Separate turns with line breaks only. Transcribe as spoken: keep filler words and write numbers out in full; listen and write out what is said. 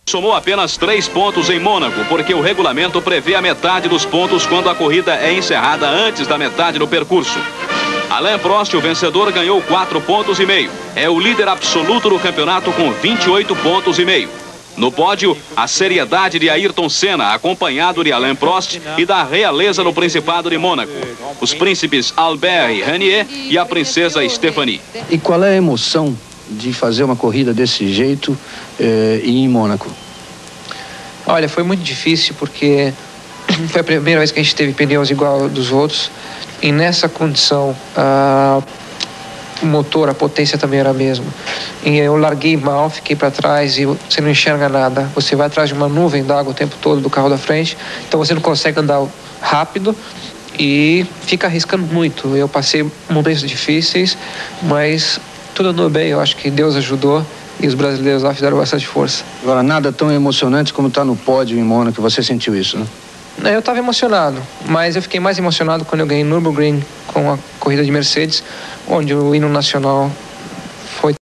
Somou apenas três pontos em Mônaco, porque o regulamento prevê a metade dos pontos quando a corrida é encerrada antes da metade do percurso. Alain Prost, o vencedor, ganhou quatro pontos e meio. É o líder absoluto do campeonato com vinte e oito pontos e meio. No pódio, a seriedade de Ayrton Senna, acompanhado de Alain Prost e da realeza no Principado de Mônaco. Os príncipes Albert e Renier e a princesa Stephanie.
E qual é a emoção de fazer uma corrida desse jeito eh, em Mônaco?
Olha, foi muito difícil porque foi a primeira vez que a gente teve pneus igual dos outros. E nessa condição, ah, o motor, a potência também era a mesma. E eu larguei mal, fiquei para trás e você não enxerga nada. Você vai atrás de uma nuvem d'água o tempo todo do carro da frente, então você não consegue andar rápido e fica arriscando muito. Eu passei momentos difíceis, mas tudo andou bem. Eu acho que Deus ajudou e os brasileiros lá fizeram bastante força.
Agora, nada tão emocionante como estar no pódio em Mônaco. Você sentiu isso, né?
Eu estava emocionado, mas eu fiquei mais emocionado quando eu ganhei Nürburgring com a corrida de Mercedes, onde o hino nacional